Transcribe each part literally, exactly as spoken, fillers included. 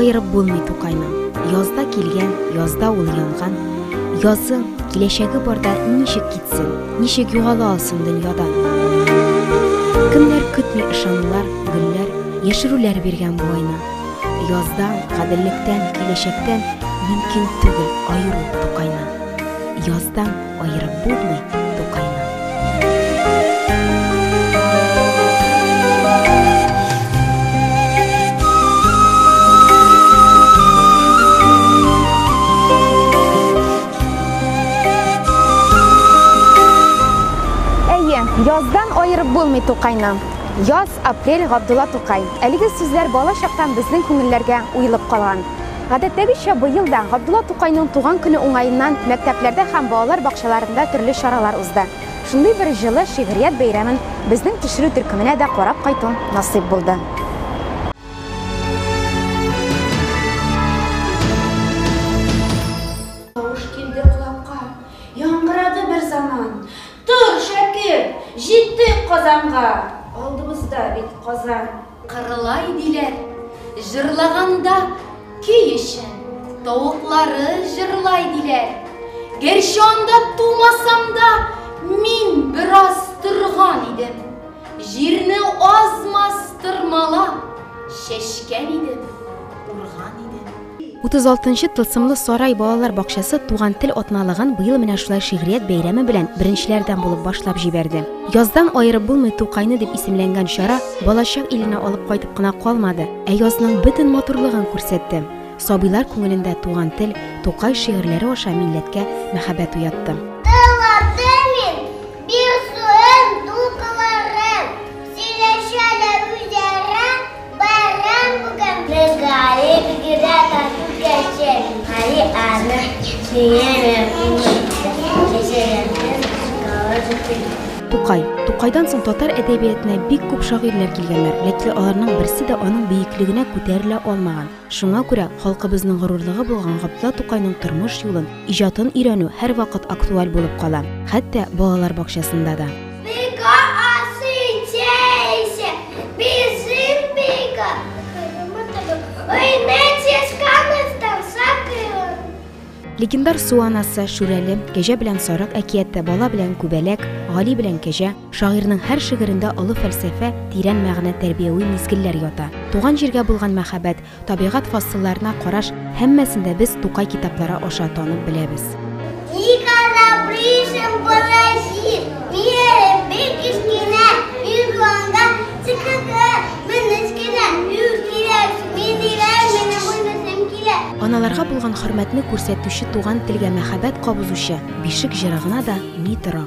айырып булмый Тукайның. Язда килгән, язда ул янган. Язың киләчәге барда ничек китсен, ничек югала алсын дөньядан. Кемнәр көтми ышанулар, гөлләр, яшерүләр биргән бу айны. Яздан, кадерлектән, киләчәктән мөмкин түгел айыру Тукайны. Яздан айырып булмый Тукайны. Яздан айырып булмый Тукайны. Яз, апрель, Габдулла Тукай. Әлеге сүзләр бала чактан безнең күңелләргә уелып калган. Гадәттәгечә быел да Габдулла Тукайның туган көне уңаеннан мәктәпләрдә һәм балалар бакчаларында төрле чаралар узды. Шундый бер җылы шигърият бәйрәмен безнең төшерү төркеменә дә карап кайту насыйп булды. Тавыш килде кулакка, яңгырады бер заман. Тур, Шакир, җиттек Казанга. Алдыбызда бит Казан. Кырылай диләр, җырлаганда көй өчен. Тавыклары җырлай диләр. Гәрчә анда тумасам да, мин бераз торган идем. Җирне азмас тырмалап, чәчкән идем, урган идем. утыз алтынчы тылсымлы сарай балалар бакчасы туган тел атналыгын быел менә шулай шигърият бәйрәме белән беренчеләрдән булып башлап җибәрде. Яздан айырып булмый Тукайны дип исемләнгән чара балачак иленә алып кайтып кына калмады, ә язның бөтен матурлыгын күрсәтте. Сабыйлар күңелендә туган тел, Тукай шигырьләре аша милләткә мәхәббәт уятты. Тукай. Тукайдан соң татар әдәбиятына бик күп шагыйрьләр килгәннәр, ләкин аларның берсе дә аның бөеклегенә күтәрелә алмаган. Шуңа күрә халкыбызның горурлыгы булган Габдулла Тукайның тормыш юлын, иҗатын өйрәнү һәр вакыт актуаль булып кала, хәтта балалар бакчасында да. Легендар Су анасы, Шүрәле, Кәҗә белән Сарык әкияте, Бала белән Күбәләк, Гали белән Кәҗә, шагыйрьнең һәр шигырендә олы фәлсәфә, тирән мәгънә, тәрбияви мизгелләр ята. Туган җиргә булган мәхәббәт, табигать фасылларына караш, һәммәсендә без Тукай китаплары аша танып беләбез. Аналарга булган хөрмәтне күрсәтүче, туган телгә мәхәббәт кабызучы бишек җырыгына да ни тора.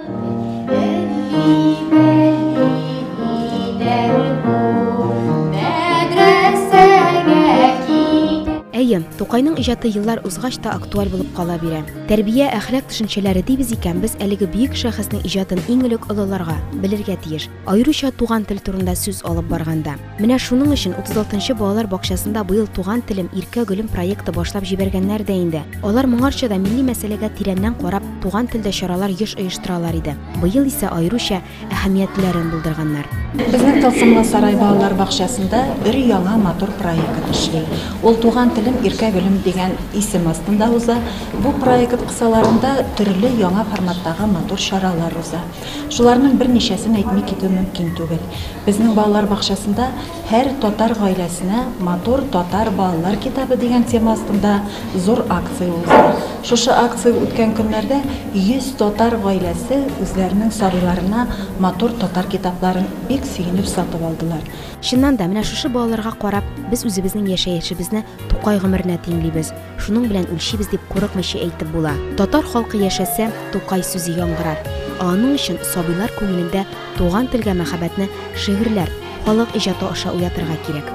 Әйе, Тукайның иҗаты еллар узгач та актуаль булып кала бирә. Тәрбия, әхлак төшенчәләре дибез икән, без әлеге бөек шәхеснең иҗатын иң элек олыларга белергә тиеш. Аеруча туган тел турында сүз алып барганда. Менә шуның өчен утыз алтынчы балалар бакчасында быел туган телем, иркә гөлем проекты башлап җибәргәннәр дә инде. Алар моңарчада милли мәсьәләгә тирәннән карап, туган телдә чаралар еш оештыралар иде. Быел исә аеруча әһәмиятләрен булдырганнар. Безнең Тылсымлы сарай балалар бакчасында бер яңа матур проект эшли. Ул туган телем, иркә гөлем дигән исем астында уза. Бу проект кысаларында төрле яңа форматтагы матур чаралар уза. Шуларның берничәсен әйтми китү мөмкин түгел. Безнең балалар бакчасында һәр татар гаиләсенә матур татар балалар китабы дигән тема астында зур акция уза. Шушы акция үткән көннәрдә йөз татар гаиләсе үзләренең сабыйларына матур татар китапларын бик сөенеп сатып алдылар. Шуннан да менә шушы балаларга карап, без үзебезнең яшәешебезне Тукай гомеренә тиңлибез. Шуның белән үлчибез дип курыкмыйча әйтеп була. Татар халкы яшәсә, Тукай сүзе яңгырар. Аның өчен сабыйлар күңелендә туган телгә мәхәббәтне шигырьләр, халык иҗаты аша уятырга кирәк.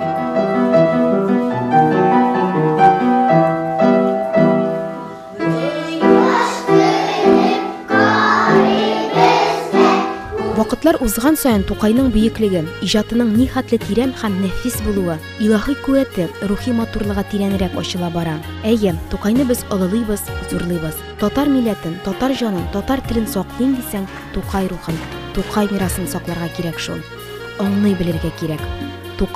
Вакытлар узган саен Тукайның бөеклеге, иҗатының нихәтле тирән һәм нәфис булуы, илаһи куәте, рухи матурлыгы тирәнрәк ачыла бара. Әйе, Тукайны без олылыйбыз, зурлыйбыз. Татар милләтен, татар җанын, татар телен саклыйм дисәң, Тукай рухын, Тукай мирасын сакларга кирәк шул. Аңлый белергә кирәк. Тукай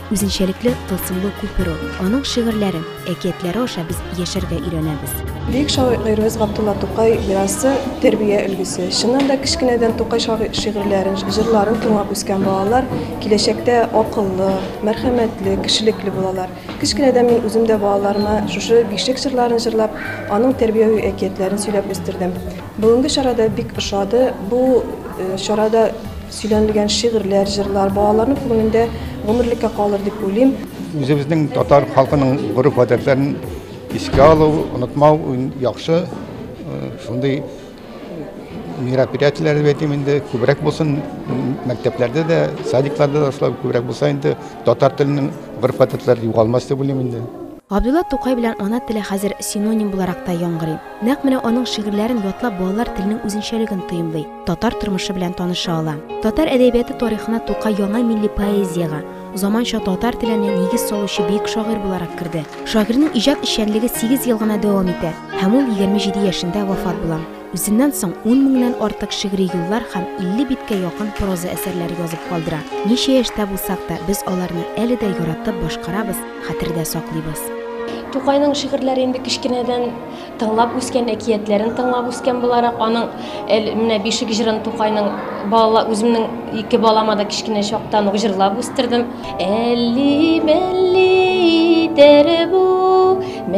Үзенчәлекле тылсымлы күпер ул. Аның шигырьләрен, әкиятләре аша без яшәргә өйрәнәбез. Бик шагыйрьбез Габдулла Тукай берасы тәрбия өлгесе. Шуннан да кичкенәдән Тукай шигырьләрен, җырларын тыңлап үскән балалар киләчәктә акыллы, мәрхәмәтле, кешелекле булалар. Кичкенәдән мин үзем дә балаларыма шушы бишек җырларын җырлап, аның тәрбияви әкиятләрен сөйләп үстердем. Бүгенге чарада бик ошады. Бу чарада сөйләнелгән шигырьләр, җырлар балаларның күңелендә гомерлеккә калыр дип уйлыйм. Үзебезнең татар халкының гореф-гадәтләрен искә алу, онытмау яхшы. Шундый мероприятиеләр бәйтим инде күбрәк булсын, мәктәпләрдә дә, садикларда да шулай күбрәк булса инде татар теленең гореф-гадәтләре югалмас дип уйлыйм инде. Габдулла Тукай белән ана теле хәзер синоним буларак та яңгырый. Нәкъ менә аның шигырьләрен ятлап балалар теленең үзенчәлеген тойымлый, татар тормышы белән таныша ала. Татар әдәбияты тарихына Тукай яңа милли поэзияга, заманча татар теленә нигез салучы бик шагыйрь буларак керде. Шагыйрьнең иҗат эшчәнлеге сигез ел гына дәвам итә һәм ул егерме җиде яшендә вафат була. Үзеннән соң ун меңнән артык шигъри юллар һәм илле биткә якын проза әсәрләр язып калдыра. Ничә яшьтә булсак та без аларны әле дә яратып башкарабыз, хәтердә саклыйбыз. Тукайның шигырьләре инде кичкенәдән тыңлап үскән, әкиятләрен тыңлап үскән буларак, аның менә бишек җырын Тукайның бала үземнең ике балама да кичкенә чактан ук җырлап үстердем. Әлли белли тер бу,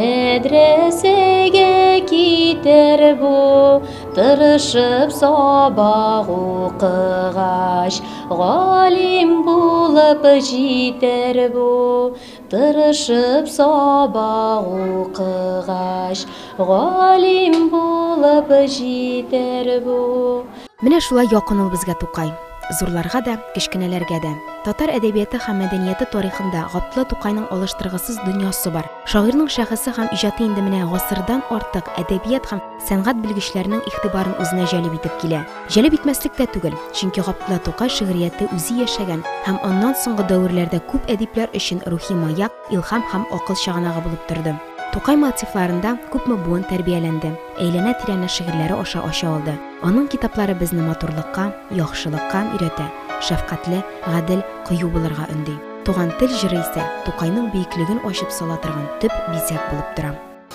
мәдрәсәгә китер бу, тырышып сабак укыгач, галим булып җитәр бу. Тырышып сабак укыгач, галим булып җитәр бу. Менә шулай якын ул безгә Тукай. Зурларга да, кичкенәләргә дә. Татар әдәбияты һәм мәдәнияте тарихында Габдулла Тукайның алыштыргысыз дөньясы бар. Шагыйрьнең шәхесе һәм иҗаты инде менә гасырдан артык әдәбият һәм сәнгать белгечләренең игътибарын үзенә җәлеп итеп килә. Җәлеп итмәслек тә түгел, чөнки Габдулла Тукай шигърияте үзе яшәгән һәм аннан соңгы дәверләрдә күп әдипләр өчен рухи маяк, илһам һәм акыл чыганагы булып торды. Тукай мотивларында күпме буын тәрбияләнде, әйләнә-тирәне шигырьләре аша ача алды. Аның китаплары безне матурлыкка, яхшылыкка өйрәтә, шәфкатьле, гадел, кыю булырга өнди. Туган тел җыры исә Тукайның бөеклеген ачып сала торган төп бизәк булып тора.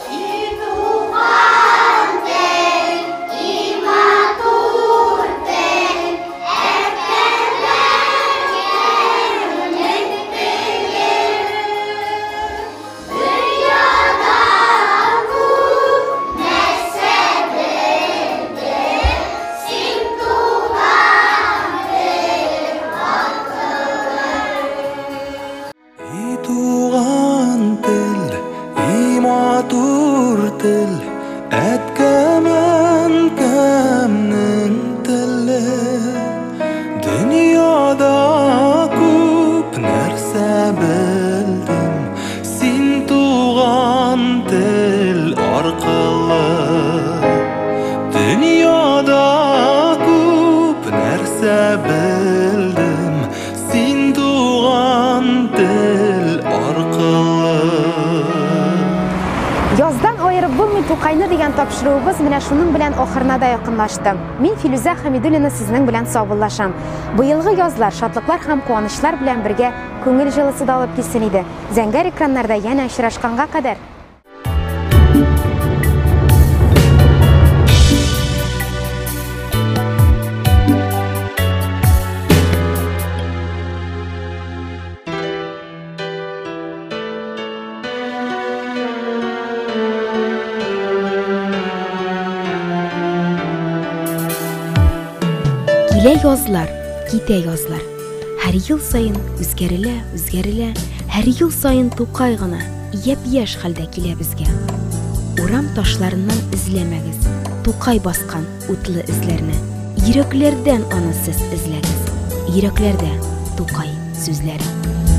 Тукайны дигән тапшыруыбыз менә шуның белән ахырына да якынлашты. Мин Филүзә Хәмидуллина сезнең белән саубуллашам. Быелгы язлар, шатлыклар һәм куанычлар белән бергә күңел җылысы да алып килсен иде. Зәңгәр экраннарда янә очрашканга кадәр. Килә язлар, китә язлар. Һәр ел сайын үзгәрелә, үзгәрелә. Һәр ел сайын Тукай гына япь-яшь хәлдә килә безгә. Урам ташларыннан эзләмәгез. Тукай баскан утлы эзләрне. Йөрәкләрдән аны сез эзләгез. Йөрәкләрдә Тукай сүзләре.